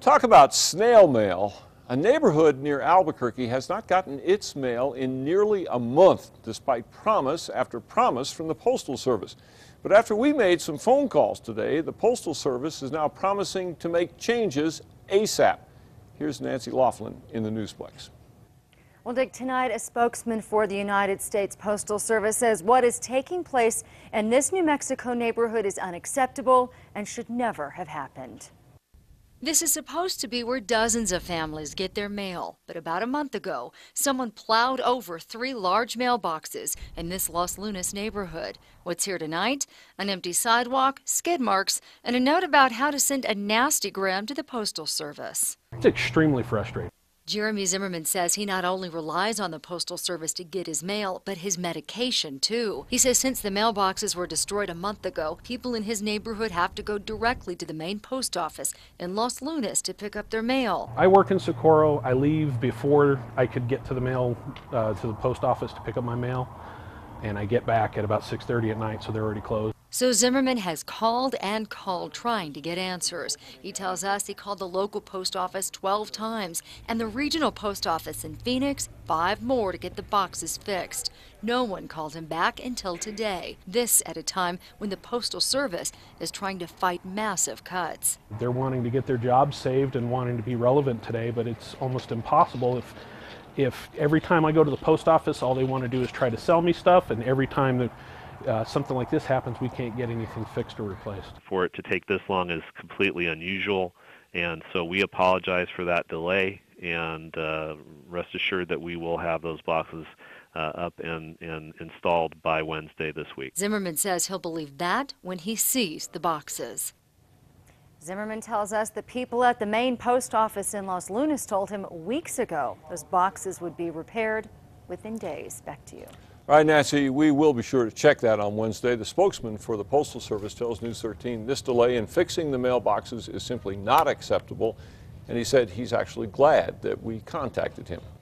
Talk about snail mail. A neighborhood near Albuquerque has not gotten its mail in nearly a month, despite promise after promise from the Postal Service. But after we made some phone calls today, the Postal Service is now promising to make changes ASAP. Here's Nancy Laughlin in the Newsplex. Well, Dick, tonight a spokesman for the United States Postal Service says what is taking place in this New Mexico neighborhood is unacceptable and should never have happened. This is supposed to be where dozens of families get their mail, but about a month ago, someone plowed over 3 large mailboxes in this Los Lunas neighborhood. What's here tonight? An empty sidewalk, skid marks, and a note about how to send a nasty gram to the Postal Service. It's extremely frustrating. Jeremy Zimmerman says he not only relies on the Postal Service to get his mail, but his medication, too. He says since the mailboxes were destroyed a month ago, people in his neighborhood have to go directly to the main post office in Los Lunas to pick up their mail. I work in Socorro. I leave before I could get to the mail, to the post office to pick up my mail, and I get back at about 6:30 at night, so they're already closed. So Zimmerman has called and called trying to get answers. He tells us he called the local post office 12 times and the regional post office in Phoenix 5 more to get the boxes fixed. No one called him back until today. This at a time when the Postal Service is trying to fight massive cuts. They're wanting to get their jobs saved and wanting to be relevant today, but it's almost impossible if every time I go to the post office, all they want to do is try to sell me stuff, and every time that something like this happens, we can't get anything fixed or replaced. For it to take this long is completely unusual, and so we apologize for that delay, and rest assured that we will have those boxes up and installed by Wednesday this week. Zimmerman says he'll believe that when he sees the boxes. Zimmerman tells us the people at the main post office in Los Lunas told him weeks ago those boxes would be repaired within days. Back to you. All right, Nancy, we will be sure to check that on Wednesday. The spokesman for the Postal Service tells News 13 this delay in fixing the mailboxes is simply not acceptable, and he said he's actually glad that we contacted him.